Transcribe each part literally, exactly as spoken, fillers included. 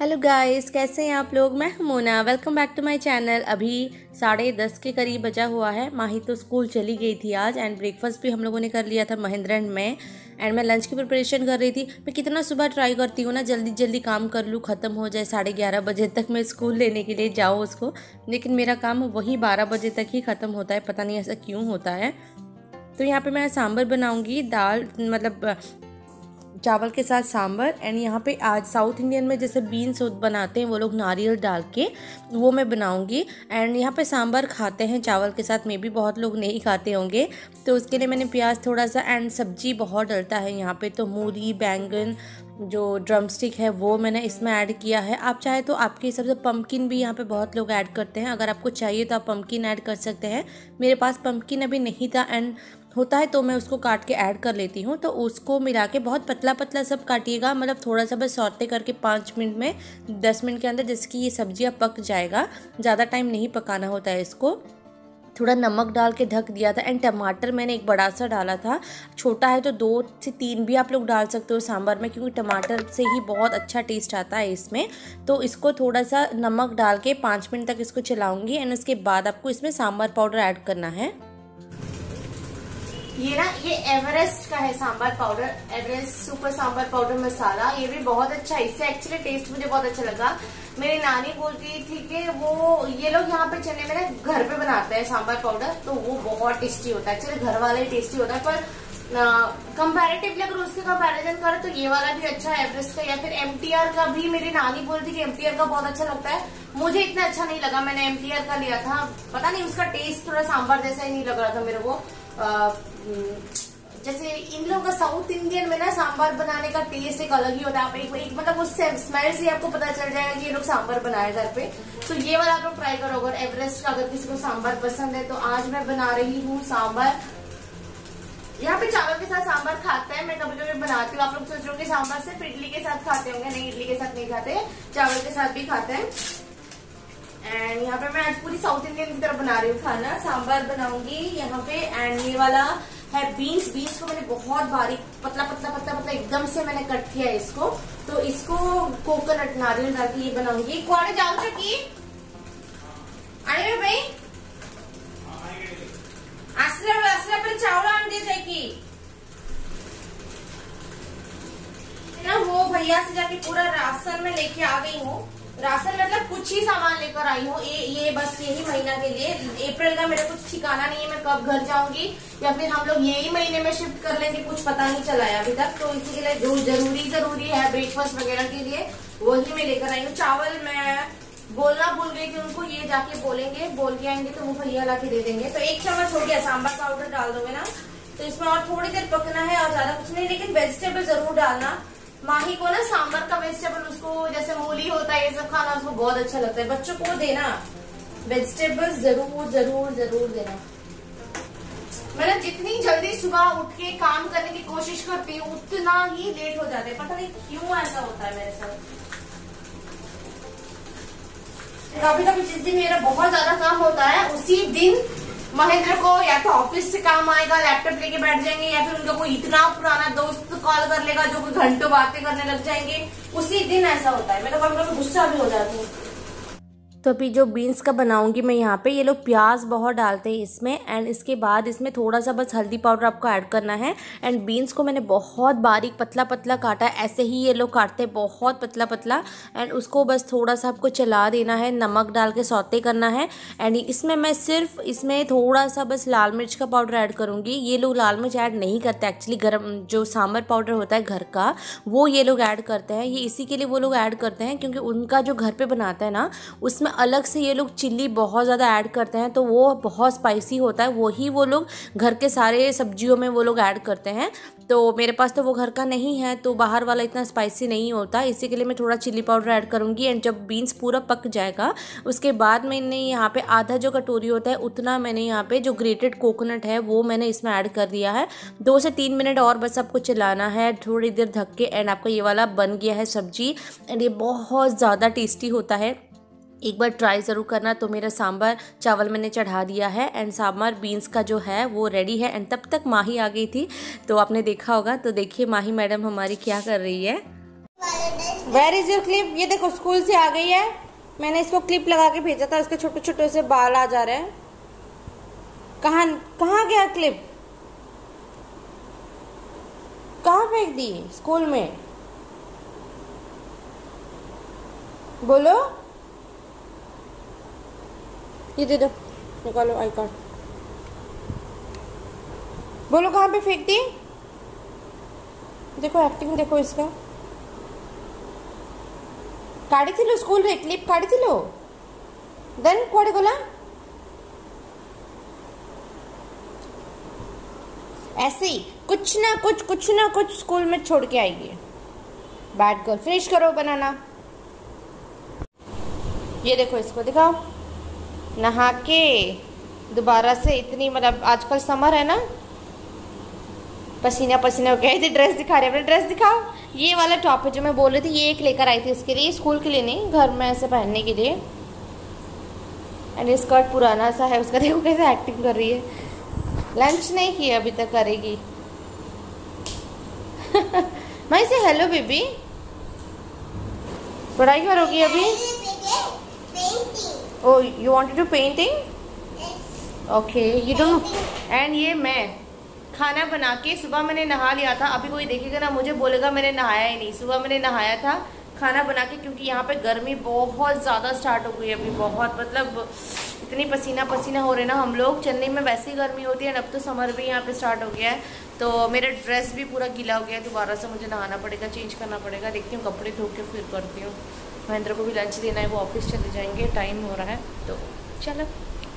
Hello guys, कैसे हैं आप लोग। मैं हूं Mona, welcome back to my channel. अभी साढ़े दस के करीब बजा हुआ है। माही तो स्कूल चली गई थी आज एंड ब्रेकफास्ट भी हम लोगों ने कर लिया था महिंद्रा एंड में एंड मैं लंच की प्रिपरेशन कर रही थी। मैं कितना सुबह ट्राई करती हूँ ना जल्दी जल्दी काम कर लूँ, ख़त्म हो जाए, साढ़े ग्यारह बजे तक मैं स्कूल लेने के लिए जाऊँ उसको, लेकिन मेरा काम वही बारह बजे तक ही ख़त्म होता है। पता नहीं ऐसा क्यों होता है। तो यहाँ पे मैं सांभर बनाऊँगी, दाल मतलब चावल के साथ सांभर। एंड यहाँ पे आज साउथ इंडियन में जैसे बीन्स बनाते हैं वो लोग नारियल डाल के, वो मैं बनाऊंगी। एंड यहाँ पे सांभर खाते हैं चावल के साथ, में भी बहुत लोग नहीं खाते होंगे, तो उसके लिए मैंने प्याज थोड़ा सा एंड सब्जी बहुत डलता है यहाँ पे, तो मूली, बैंगन, जो ड्रमस्टिक है वो मैंने इसमें ऐड किया है। आप चाहे तो आपके हिसाब से पम्पकिन भी यहाँ पे बहुत लोग ऐड करते हैं, अगर आपको चाहिए तो आप पम्पकिन ऐड कर सकते हैं। मेरे पास पम्पकिन अभी नहीं था एंड होता है तो मैं उसको काट के ऐड कर लेती हूँ। तो उसको मिला के बहुत पतला पतला सब काटिएगा, मतलब थोड़ा सा बस सौते करके पाँच मिनट में दस मिनट के अंदर जैसे कि ये सब्जियाँ पक जाएगा। ज़्यादा टाइम नहीं पकाना होता है इसको। थोड़ा नमक डाल के ढक दिया था एंड टमाटर मैंने एक बड़ा सा डाला था, छोटा है तो दो से तीन भी आप लोग डाल सकते हो सांभर में, क्योंकि टमाटर से ही बहुत अच्छा टेस्ट आता है इसमें। तो इसको थोड़ा सा नमक डाल के पाँच मिनट तक इसको चलाऊंगी एंड उसके बाद आपको इसमें सांभर पाउडर ऐड करना है। ये ना ये एवरेस्ट का है sambar powder, Everest super sambar powder masala. ये भी बहुत अच्छा है, इससे एक्चुअली टेस्ट मुझे बहुत अच्छा लगा। मेरी नानी बोलती थी कि वो ये लोग यहाँ पे चने में ना घर पे बनाते हैं सांभर पाउडर, तो वो बहुत टेस्टी होता है। एक्चुअली घर वाला ही टेस्टी होता है, पर कंपैरेटिवली अगर उसके कंपैरिजन करें तो ये वाला भी अच्छा है एवरेस्ट का। या फिर एमटीआर का भी मेरी नानी बोलती थी एमटीआर का बहुत अच्छा लगता है। मुझे इतना अच्छा नहीं लगा, मैंने एमटीआर का लिया था, पता नहीं उसका टेस्ट थोड़ा सांभर जैसा ही नहीं लग रहा था मेरे को। आ, जैसे इन लोगों का साउथ इंडियन में ना सांभर बनाने का टेस्ट एक अलग ही होता है। आप एक, एक मतलब उस स्मेल से आपको पता चल जाएगा कि ये लोग सांभर बनाए घर पे। तो ये वाला आप लोग ट्राई करो अगर एवरेस्ट का, अगर किसी को सांभर पसंद है। तो आज मैं बना रही हूँ सांभर। यहाँ पे चावल के साथ सांभर खाते हैं, मैं कभी कभी बनाती हूँ। आप लोग सोच रहे हो कि सांभर सिर्फ इडली के साथ खाते होंगे, नहीं, इडली के साथ नहीं खाते, चावल के साथ भी खाते हैं। एंड यहाँ पे मैं आज पूरी साउथ इंडियन की तरह बना रही हूँ खाना, सांभर बनाऊंगी यहाँ पे। एंड ये वाला है बीन्स। बीन्स को मैंने बहुत बारीक पतला पतला पतला पतला एकदम से मैंने कट किया है इसको। तो इसको कोकोनट नारियल डाल के ये बनाऊंगी। कुआड़े जाओ की आने भाई आसले आसले पर चावल आन दे जाएगी ना। वो भैया से जाके पूरा राशन में लेके आ गई हूँ। राशन मतलब कुछ ही सामान लेकर आई हूँ, ये ये बस यही महीना के लिए। अप्रैल का मेरा कुछ ठिकाना नहीं है, मैं कब घर जाऊंगी या फिर हम लोग यही महीने में शिफ्ट कर लेंगे, कुछ पता नहीं चला है अभी तक। तो इसी के लिए जो जरूरी जरूरी है ब्रेकफास्ट वगैरह के लिए वही मैं लेकर आई हूँ। चावल मैं बोलना भूल गई कि उनको ये जाके बोलेंगे, बोल के आएंगे तो वो भैया ला के दे देंगे। तो एक चम्मच हो गया, सांभर पाउडर डाल दोगे ना तो इसमें और थोड़ी देर पकना है और ज्यादा कुछ नहीं, लेकिन वेजिटेबल जरूर डालना। माही को ना सांभर का वेजिटेबल, उसको जैसे मूली होता है ये सब खाना उसको बहुत अच्छा लगता है। बच्चों को देना वेजिटेबल्स जरूर जरूर जरूर देना। मैं ना जितनी जल्दी सुबह उठ के काम करने की कोशिश करती हूँ उतना ही लेट हो जाता है, पता नहीं क्यों ऐसा होता है मेरे साथ। कभी कभी जिस दिन मेरा बहुत ज्यादा काम होता है उसी दिन महेंद्र को या तो ऑफिस से काम आएगा, लैपटॉप लेके बैठ जाएंगे, या फिर उनका कोई इतना पुराना दोस्त कॉल कर लेगा जो कोई घंटों बातें करने लग जाएंगे, उसी दिन ऐसा होता है। मैं तो कभी कभी गुस्सा भी हो जाती हूँ। तो अभी जो बीन्स का बनाऊंगी मैं यहाँ पे, ये लोग प्याज बहुत डालते हैं इसमें एंड इसके बाद इसमें थोड़ा सा बस हल्दी पाउडर आपको ऐड करना है। एंड बीन्स को मैंने बहुत बारीक पतला पतला काटा है, ऐसे ही ये लोग काटते हैं बहुत पतला पतला। एंड उसको बस थोड़ा सा आपको चला देना है, नमक डाल के सौते करना है। एंड इसमें मैं सिर्फ इसमें थोड़ा सा बस लाल मिर्च का पाउडर ऐड करूँगी। ये लोग लाल मिर्च ऐड नहीं करते एक्चुअली, गरम जो सांभर पाउडर होता है घर का वो ये लोग ऐड करते हैं। ये इसी के लिए वो लोग ऐड करते हैं क्योंकि उनका जो घर पर बनाता है ना उसमें अलग से ये लोग चिल्ली बहुत ज़्यादा ऐड करते हैं, तो वो बहुत स्पाइसी होता है। वही वो लोग घर के सारे सब्जियों में वो लोग ऐड करते हैं। तो मेरे पास तो वो घर का नहीं है, तो बाहर वाला इतना स्पाइसी नहीं होता, इसी के लिए मैं थोड़ा चिल्ली पाउडर ऐड करूँगी। एंड जब बीन्स पूरा पक जाएगा उसके बाद मैंने यहाँ पे आधा जो कटोरी होता है उतना मैंने यहाँ पे जो ग्रेटेड कोकोनट है वो मैंने इसमें ऐड कर दिया है। दो से तीन मिनट और बस आपको चलाना है, थोड़ी देर ढक के। एंड आपका ये वाला बन गया है सब्जी एंड ये बहुत ज़्यादा टेस्टी होता है, एक बार ट्राई ज़रूर करना। तो मेरा सांभर चावल मैंने चढ़ा दिया है एंड सांभर बीन्स का जो है वो रेडी है। एंड तब तक माही आ गई थी, तो आपने देखा होगा। तो देखिए माही मैडम हमारी क्या कर रही है। Where is your clip? ये देखो स्कूल से आ गई है, मैंने इसको क्लिप लगा के भेजा था, इसके छोटे छोटे से बाल आ जा रहे हैं। कहाँ कहाँ गया क्लिप? कहाँ फेंक दी? स्कूल में? बोलो, ये दे दो, निकालो आई कार्ड। बोलो कहाँ पे फेंक दी? देखो एक्टिंग देखो इसका। काढ़ी थी लो स्कूल रे, क्लिप काढ़ी थी लो। देन कुआड़े गला? ऐसे ही कुछ ना कुछ कुछ ना कुछ स्कूल में छोड़ के आएगी। Bad girl. फिनिश करो बनाना। ये देखो इसको दिखाओ, नहा के दोबारा से इतनी, मतलब आजकल समर है ना, पसीना पसीना हो गया। ड्रेस दिखा रहे, अपने ड्रेस दिखाओ। ये वाला टॉप है जो मैं बोल रही थी, ये एक लेकर आई थी इसके लिए, स्कूल के लिए नहीं, घर में ऐसे पहनने के लिए। एंड ये स्कर्ट पुराना सा है उसका, देखो कैसे एक्टिंग कर रही है। लंच नहीं किया अभी तक, करेगी। मैं से हेलो बेबी, पढ़ाई करोगी अभी? Oh you wanted to painting? Okay you don't. And ये मैं खाना बना के, सुबह मैंने नहा लिया था, अभी कोई देखेगा ना मुझे बोलेगा मैंने नहाया ही नहीं। सुबह मैंने नहाया था खाना बना के, क्योंकि यहाँ पे गर्मी बहुत ज़्यादा स्टार्ट हो गई है अभी, बहुत मतलब इतनी पसीना पसीना हो रहे ना हम लोग। चेन्नई में वैसे ही गर्मी होती है, अब तो समर भी यहाँ पे स्टार्ट हो गया है। तो मेरा ड्रेस भी पूरा गीला हो गया है, दोबारा से मुझे नहाना पड़ेगा, चेंज करना पड़ेगा। देखती हूँ कपड़े धो के फिर करती हूँ। महेंद्र को भी लंच देना है, वो ऑफिस चले जाएंगे, टाइम हो रहा है। तो चलो,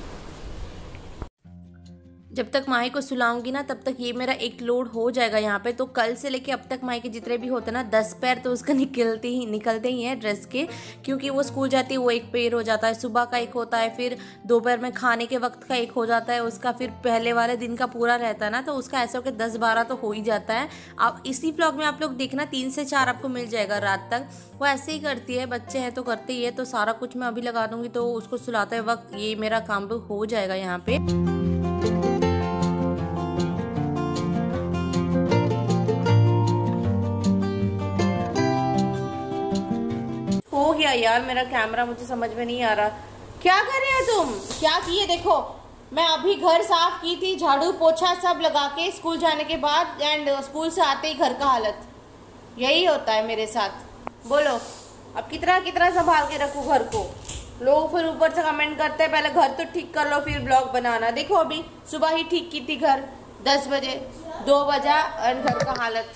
जब तक माही को सुलाऊंगी ना तब तक ये मेरा एक लोड हो जाएगा यहाँ पे। तो कल से लेके अब तक माही के जितने भी होते ना दस पैर तो उसका निकलते ही निकलते ही हैं ड्रेस के, क्योंकि वो स्कूल जाती है वो एक पैर हो जाता है, सुबह का एक होता है, फिर दोपहर में खाने के वक्त का एक हो जाता है उसका, फिर पहले वाले दिन का पूरा रहता है ना, तो उसका ऐसा होकर दस बारह तो हो ही जाता है। अब इसी व्लॉग में आप लोग देखना तीन से चार आपको मिल जाएगा रात तक। वो ऐसे ही करती है, बच्चे हैं तो करते ही है। तो सारा कुछ मैं अभी लगा दूंगी तो उसको सुलाते वक्त ये मेरा काम भी हो जाएगा यहाँ पे। हो गया यार मेरा कैमरा, मुझे समझ में नहीं आ रहा। क्या कर रहे हो तुम? क्या किए? देखो मैं अभी घर साफ की थी, झाड़ू पोछा सब लगा के स्कूल जाने के बाद, एंड स्कूल से आते ही घर का हालत यही होता है मेरे साथ। बोलो अब कितना कितना संभाल के रखूं घर को। लोग फिर ऊपर से कमेंट करते हैं पहले घर तो ठीक कर लो फिर ब्लॉग बनाना। देखो अभी सुबह ही ठीक की थी घर, दस बजे दो बजा एंड घर का हालत।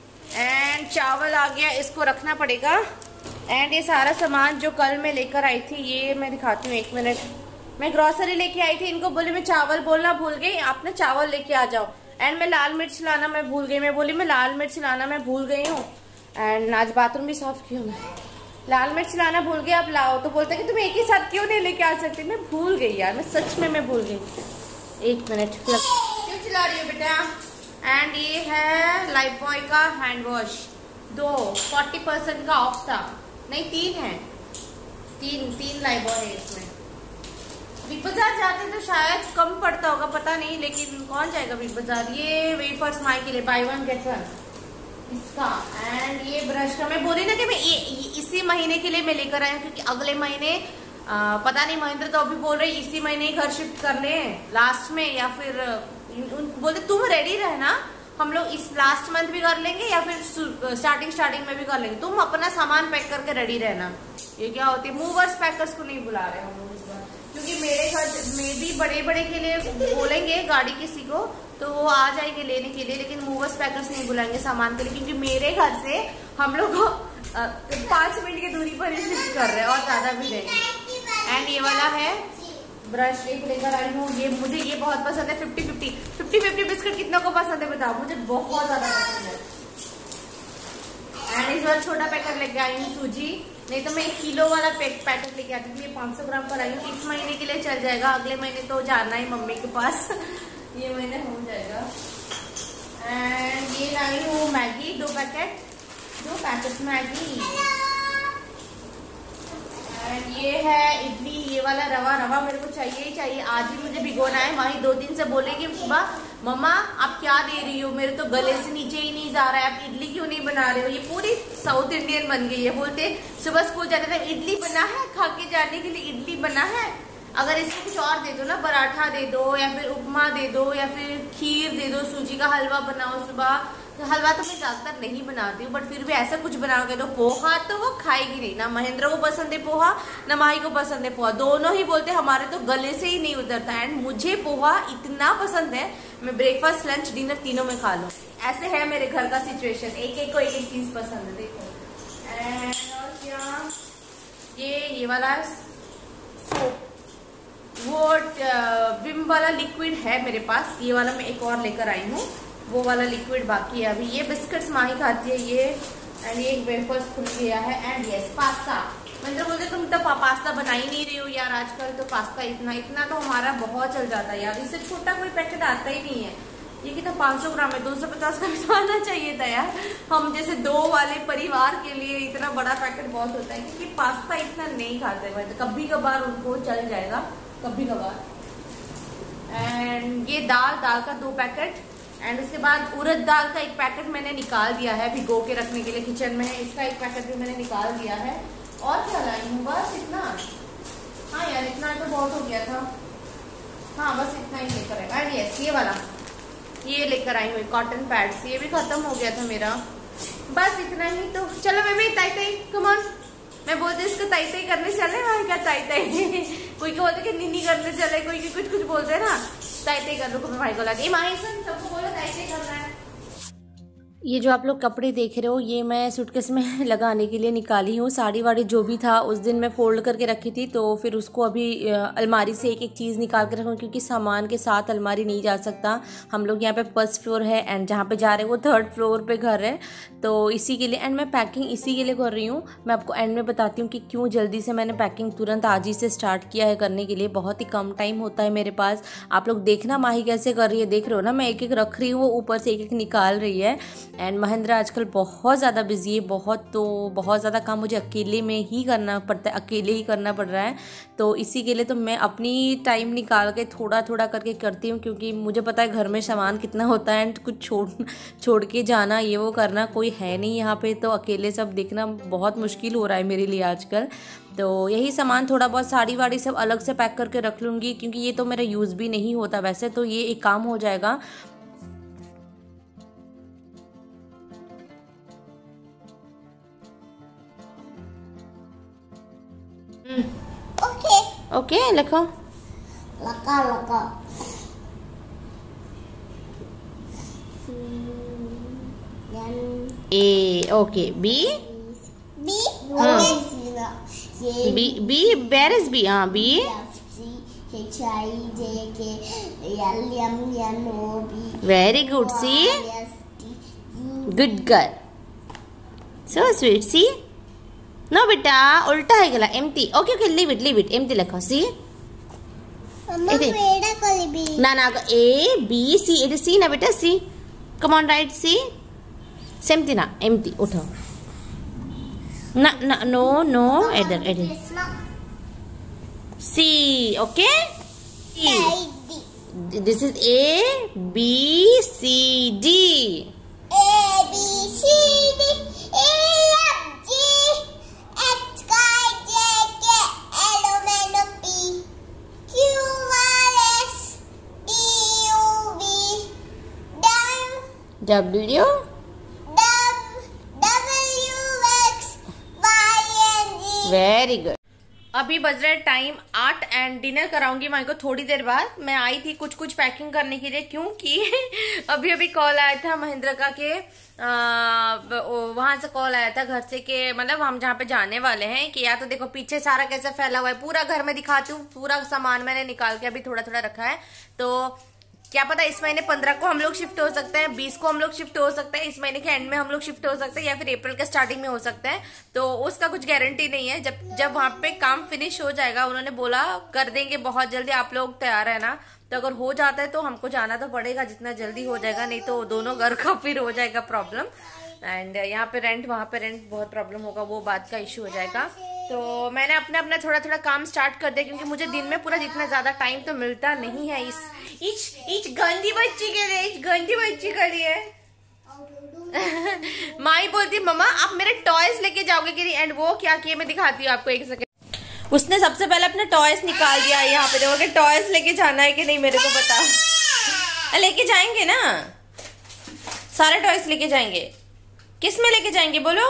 एंड चावल आ गया, इसको रखना पड़ेगा। एंड ये सारा सामान जो कल मैं लेकर आई थी, ये मैं दिखाती हूँ एक मिनट। मैं ग्रोसरी लेके आई थी, इनको बोली मैं चावल बोलना भूल गई, आप ना चावल लेके आ जाओ। एंड मैं लाल मिर्च लाना मैं भूल गई, मैं बोली मैं लाल मिर्च लाना मैं भूल गई हूँ। एंड आज बाथरूम भी साफ की हूँ मैं, लाल मिर्च लाना भूल गई, आप लाओ। तो बोलते कि तुम एक ही साथ क्यों नहीं लेके आ सकती? मैं भूल गई यार, मैं सच में मैं भूल गई। एक मिनट, क्यों चिल्ला रही हो बेटा? एंड ये है लाइफ बॉय का हैंड वॉश, दो फोर्टी परसेंट का ऑफ था, नहीं तीन है, तीन तीन लाइफ बॉय है इसमें। बिग बाजार जाते तो शायद कम पड़ता होगा, पता नहीं, लेकिन कौन जाएगा बिग बाजार। ये वेफर्स माई के लिए बाय वन गेट वन इसका। एंड ये ब्रश का मैं बोली ना कि मैं ये, ये इसी महीने के लिए मैं लेकर आया, क्योंकि अगले महीने आ, पता नहीं, महेंद्र तो अभी बोल रहे इसी महीने ही घर शिफ्ट करने हैं लास्ट में, या फिर बोलते तुम रेडी रहना, हम लोग इस लास्ट मंथ भी कर लेंगे या फिर स्टार्टिंग स्टार्टिंग में भी कर लेंगे, तुम अपना सामान पैक करके रेडी रहना। ये क्या होती है, मूवर्स पैकर्स को नहीं बुला रहे हम लोग इस बार, क्योंकि मेरे घर में भी बड़े बड़े के लिए बोलेंगे गाड़ी किसी को तो वो आ जाएंगे लेने के लिए, लेकिन मूवर्स पैकर्स नहीं बुलाएंगे सामान के लिए, क्योंकि मेरे घर से हम लोग पांच मिनट की दूरी पर ही शिफ्ट कर रहे हैं और ज्यादा भी नहीं। एंड ये वाला है ब्रश एक लेकर आई हूँ, ये मुझे ये बहुत पसंद है, fifty fifty fifty fifty biscuit कितना को पसंद है बताओ, मुझे बहुत ज्यादा पसंद है। एंड इस बार छोटा पैकेट लेके आई हूँ सूजी, नहीं तो मैं एक किलो वाला पैक पैकेट लेके आती थी, ये पाँच सौ ग्राम पर आई हूँ। इस महीने के लिए चल जाएगा, अगले महीने तो जाना ही मम्मी के पास ये महीने हो जाएगा। एंड ये लाई हूँ मैगी, दो पैकेट दो पैकेट मैगी। एंड ये है इडली, ये वाला रवा रवा मेरे को चाहिए ही चाहिए, आज ही मुझे भिगोना है। वहीं दो दिन से बोलेगी सुबह मम्मा आप क्या दे रही हो, मेरे तो गले से नीचे ही नहीं जा रहा है, आप इडली क्यों नहीं बना रहे हो? ये पूरी साउथ इंडियन बन गई है। बोलते सुबह स्कूल जाते थे इडली बना है, खा के जाने के लिए इडली बना है। अगर इसमें कुछ और दे दो ना, पराठा दे दो या फिर उपमा दे दो या फिर खीर दे दो, सूजी का हलवा बनाओ सुबह। तो हलवा तो मैं ज्यादातर नहीं बनाती हूँ, बट फिर भी ऐसा कुछ बना के दो। पोहा तो वो खाएगी नहीं, ना महेंद्र को पसंद है पोहा, ना माही को पसंद है पोहा। दोनों ही बोलते हमारे तो गले से ही नहीं उतरता। एंड मुझे पोहा इतना पसंद है, मैं ब्रेकफास्ट लंच डिनर तीनों में खा लूँ। ऐसे है मेरे घर का सिचुएशन, एक एक को एक एक चीज पसंद है। देखो एंड और क्या, ये ये वाला सोप, वो विम वाला लिक्विड है मेरे पास। ये वाला मैं एक और लेकर आई हूँ, वो वाला लिक्विड बाकी है अभी। ये बिस्किट्स माही खाती है ये। एंड ये एक वेफर्स खुल गया है। And yes pasta. मतलब बोलते तुम तो पा, पास्ता बना ही नहीं रही हो यार आजकल। तो पास्ता इतना इतना तो हमारा बहुत चल जाता है यार। इससे छोटा कोई पैकेट आता ही नहीं है। ये कितना पाँच सौ ग्राम है, दो सौ पचास का भी आना चाहिए था यार। हम जैसे दो वाले परिवार के लिए इतना बड़ा पैकेट बहुत होता है, क्योंकि पास्ता इतना नहीं खाते भाई। तो कभी कभार उनको चल जाएगा, कभी कभार। एंड ये दाल दाल का दो पैकेट। एंड उसके बाद उड़द दाल का एक पैकेट मैंने निकाल दिया है, भिगो के रखने के लिए किचन में है। इसका एक पैकेट भी मैंने निकाल दिया है। और क्या लाई हूँ, बस इतना। हाँ यार इतना तो बहुत हो गया था। हाँ बस इतना ही लेकर आएगा। एंड यस ये वाला ये लेकर आई हूँ कॉटन पैड्स, ये भी खत्म हो गया था मेरा। बस इतना ही। तो चलो मैं भी ताई ताई कम ऑन, मैं बोलते इसको ताई ताई करने चले। वहाँ क्या ताई ताई कोई क्या बोलते कि निन्नी करने चले, कोई कुछ कुछ बोलते है ना। ताई ताई कर लो, भाई को लगे माही सुन सबको बोलो ताई ताई करना है। ये जो आप लोग कपड़े देख रहे हो, ये मैं सूटकेस में लगाने के लिए निकाली हूँ। साड़ी वाड़ी जो भी था उस दिन मैं फोल्ड करके रखी थी, तो फिर उसको अभी अलमारी से एक एक चीज़ निकाल के रखूँ, क्योंकि सामान के साथ अलमारी नहीं जा सकता। हम लोग यहाँ पे फर्स्ट फ्लोर है एंड जहाँ पे जा रहे हैं वो थर्ड फ्लोर पे घर है, तो इसी के लिए। एंड मैं पैकिंग इसी के लिए कर रही हूँ। मैं आपको एंड में बताती हूँ कि क्यों जल्दी से मैंने पैकिंग तुरंत आज ही से स्टार्ट किया है करने के लिए। बहुत ही कम टाइम होता है मेरे पास। आप लोग देखना माही कैसे कर रही है, देख रहे हो ना, मैं एक एक रख रही हूँ, वो ऊपर से एक एक निकाल रही है। एंड महेंद्र आजकल बहुत ज़्यादा बिजी है, बहुत तो बहुत ज़्यादा काम मुझे अकेले में ही करना पड़ता है, अकेले ही करना पड़ रहा है। तो इसी के लिए तो मैं अपनी टाइम निकाल के थोड़ा थोड़ा करके करती हूँ, क्योंकि मुझे पता है घर में सामान कितना होता है एंड कुछ छोड़ छोड़ के जाना, ये वो करना, कोई है नहीं यहाँ पे, तो अकेले सब देखना बहुत मुश्किल हो रहा है मेरे लिए आजकल। तो यही सामान थोड़ा बहुत साड़ी वाड़ी सब अलग से पैक करके रख लूँगी, क्योंकि ये तो मेरा यूज़ भी नहीं होता वैसे, तो ये एक काम हो जाएगा। ओके ओके लिखो, लगा लगा A okay B B B B where is B? हाँ B H I J K L M N O P very good, C good girl, so sweet. C no बेटा उल्टा है गला, empty. Okay okay leave it leave it, empty लिखो। C ना ना ए B C, it सी ना बेटा, सी come on right, सी सेम्ती ना, एम्प्टी उठो ना ना नो नो इधर इधर, C okay. This is A B C D, A B C D E F G H I J K L M N O P Q R S T U V W W X Y and Z। Very good. अभी बज रहा है time आठ and dinner कराऊंगी माई को थोड़ी देर बाद। मैं आई थी कुछ कुछ पैकिंग करने के लिए, क्योंकि अभी अभी कॉल आया था महेंद्र का के वहां से कॉल आया था घर से के, मतलब हम जहाँ पे जाने वाले हैं, कि या तो देखो पीछे सारा कैसे फैला हुआ है, पूरा घर में दिखाती हूँ। पूरा सामान मैंने निकाल के अभी थोड़ा थोड़ा रखा है, तो क्या पता इस महीने पंद्रह को हम लोग शिफ्ट हो सकते हैं, बीस को हम लोग शिफ्ट हो सकते हैं, इस महीने के एंड में हम लोग शिफ्ट हो सकते हैं, या फिर अप्रैल के स्टार्टिंग में हो सकते हैं। तो उसका कुछ गारंटी नहीं है। जब जब वहां पे काम फिनिश हो जाएगा, उन्होंने बोला कर देंगे बहुत जल्दी, आप लोग तैयार है ना। तो अगर हो जाता है तो हमको जाना तो पड़ेगा जितना जल्दी हो जाएगा, नहीं तो दोनों घर का फिर हो जाएगा प्रॉब्लम। एंड यहाँ पे रेंट वहां पे रेंट बहुत प्रॉब्लम होगा, वो बात का इश्यू हो जाएगा। तो मैंने अपना अपना थोड़ा थोड़ा काम स्टार्ट कर दिया, क्योंकि मुझे दिन में पूरा जितना ज्यादा टाइम तो मिलता नहीं है इस इच इच गंदी बच्ची के लिए, इच गंदी बच्ची के लिए। माही बोलती मम्मा आप मेरे टॉयज लेके जाओगे कि नहीं, एंड वो क्या किए मैं दिखाती हूँ आपको एक सेकंड। उसने सबसे पहले अपने टॉयज निकाल दिया। यहाँ पे देखोगे टॉयज लेके जाना है कि नहीं मेरे को बताओ। लेके जाएंगे ना, सारे टॉयज लेके जाएंगे। किस में लेके जाएंगे बोलो?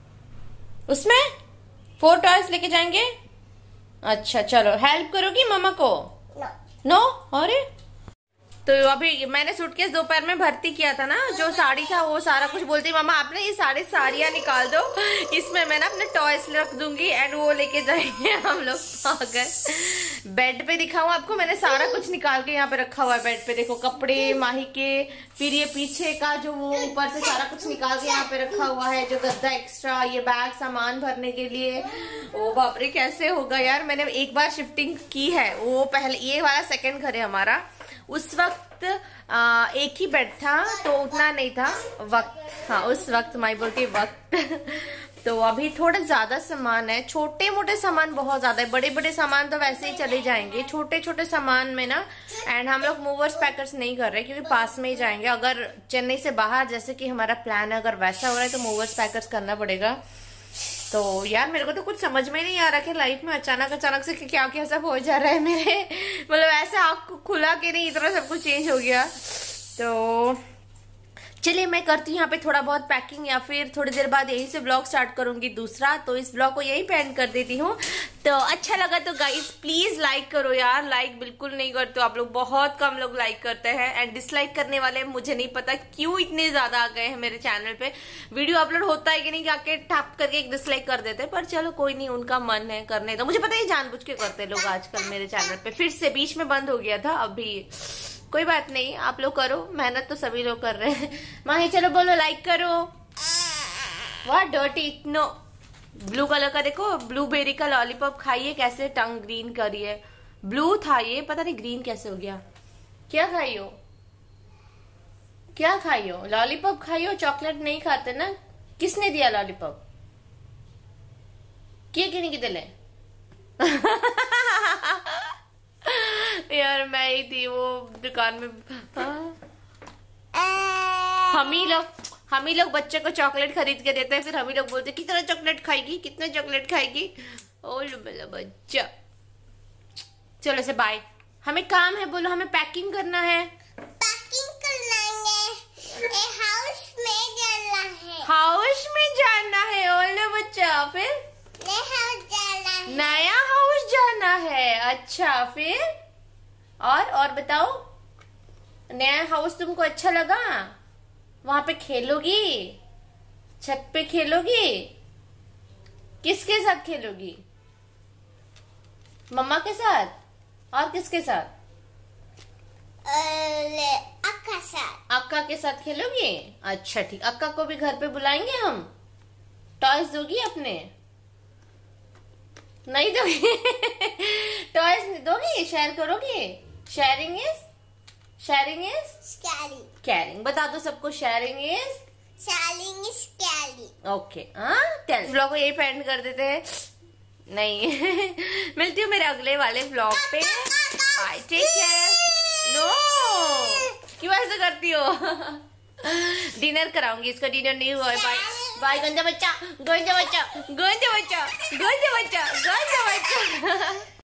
उसमें फोर टॉयज लेके जाएंगे। अच्छा चलो, हेल्प करोगी मम्मा को? No no? अरे तो अभी मैंने सूटकेस दोपहर में भर्ती किया था ना, जो साड़ी था वो सारा कुछ बोलती मामा आपने ये सारी साड़ियाँ निकाल दो, इसमें मैं ना अपने टॉयज रख दूंगी एंड वो लेके जाएंगे हम लोग। अगर बेड पे दिखाऊं आपको, मैंने सारा कुछ निकाल के यहाँ पे रखा हुआ है बेड पे। देखो कपड़े माही के, फिर ये पीछे का जो वो ऊपर से सारा कुछ निकाल के यहाँ पे रखा हुआ है, जो गद्दा एक्स्ट्रा, ये बैग सामान भरने के लिए। ओ बाप रे कैसे होगा यार। मैंने एक बार शिफ्टिंग की है, वो पहले ये वाला सेकंड घर है हमारा। उस वक्त आ, एक ही बेड था तो उतना नहीं था वक्त। हाँ उस वक्त माई बोलती वक्त। तो अभी थोड़ा ज्यादा सामान है, छोटे मोटे सामान बहुत ज्यादा है, बड़े बड़े सामान तो वैसे ही चले जाएंगे। छोटे छोटे सामान में ना, एंड हम लोग मूवर्स पैकर्स नहीं कर रहे क्योंकि पास में ही जाएंगे। अगर चेन्नई से बाहर जैसे कि हमारा प्लान है, अगर वैसा हो रहा है तो मूवर्स पैकर्स करना पड़ेगा। तो यार मेरे को तो कुछ समझ में नहीं आ रहा कि लाइफ में अचानक अचानक से क्या क्या सब हो जा रहा है मेरे। मतलब ऐसे आँख खुला के नहीं, इतना सब कुछ चेंज हो गया। तो चलिए मैं करती हूँ यहाँ पे थोड़ा बहुत पैकिंग, या फिर थोड़ी देर बाद यहीं से ब्लॉग स्टार्ट करूंगी दूसरा। तो इस ब्लॉग को यहीं पे एंड कर देती हूँ। तो अच्छा लगा तो गाइस प्लीज लाइक करो यार, लाइक बिल्कुल नहीं करते हो आप लोग, बहुत कम लोग लाइक करते हैं। एंड डिसलाइक करने वाले मुझे नहीं पता क्यों इतने ज्यादा आ गए हैं मेरे चैनल पे। वीडियो अपलोड होता है कि नहीं, आके टैप करके एक डिसलाइक कर देते हैं, पर चलो कोई नहीं, उनका मन है करने दो। मुझे पता है जानबूझ के करते लोग आजकल मेरे चैनल पे। फिर से बीच में बंद हो गया था, अभी कोई बात नहीं, आप लोग करो, मेहनत तो सभी लोग कर रहे हैं। माही चलो बोलो लाइक करो। What dirty no. Blue colour का देखो, ब्लूबेरी का लॉलीपॉप खाइए, कैसे टंग ग्रीन करिए। ब्लू था ये, पता नहीं ग्रीन कैसे हो गया। क्या खाइयो, क्या खाइयो? लॉलीपॉप खाइयो, चॉकलेट नहीं खाते ना। किसने दिया लॉलीपॉप? किए कि नहीं कि दिले? यार मैं ही थी वो दुकान में। हम ही लोग हम ही लोग बच्चे को चॉकलेट खरीद के देते हैं, फिर हम ही लोग बोलते कितना चॉकलेट खाएगी, कितना चॉकलेट खाएगी। ओ मेरा बच्चा, चलो से बाय। हमें काम है, बोलो हमें पैकिंग करना है। पैकिंग करना है, हाउस में जाना है। हाउस में जाना है ओलो बच्चा, फिर हाउस जाना है, नया हाउस जाना है। अच्छा फिर और और बताओ, नया हाउस तुमको अच्छा लगा? वहां पे खेलोगी, छत पे खेलोगी? किसके साथ खेलोगी? मम्मा के साथ और किसके साथ? अक्का साथ। अक्का के साथ खेलोगी? अच्छा ठीक, अक्का को भी घर पे बुलाएंगे हम। टॉयज दोगी अपने? नहीं दोगी? टॉयज दोगी? शेयर करोगी? Sharing is sharing is caring. Caring. बता दो सबको, sharing is sharing is caring. Okay. हाँ टेल व्लॉग को यही पेंड कर देते हैं। नहीं मिलती हूँ मेरे अगले वाले व्लॉग पे। Bye, take care. नो क्यों ऐसा करती हो? डिनर कराऊंगी इसका, डिनर नहीं हुआ है। बाय बाय गंजा बच्चा, गंजा बच्चा, गंजा बच्चा, गंजा बच्चा, गंजा बच्चा।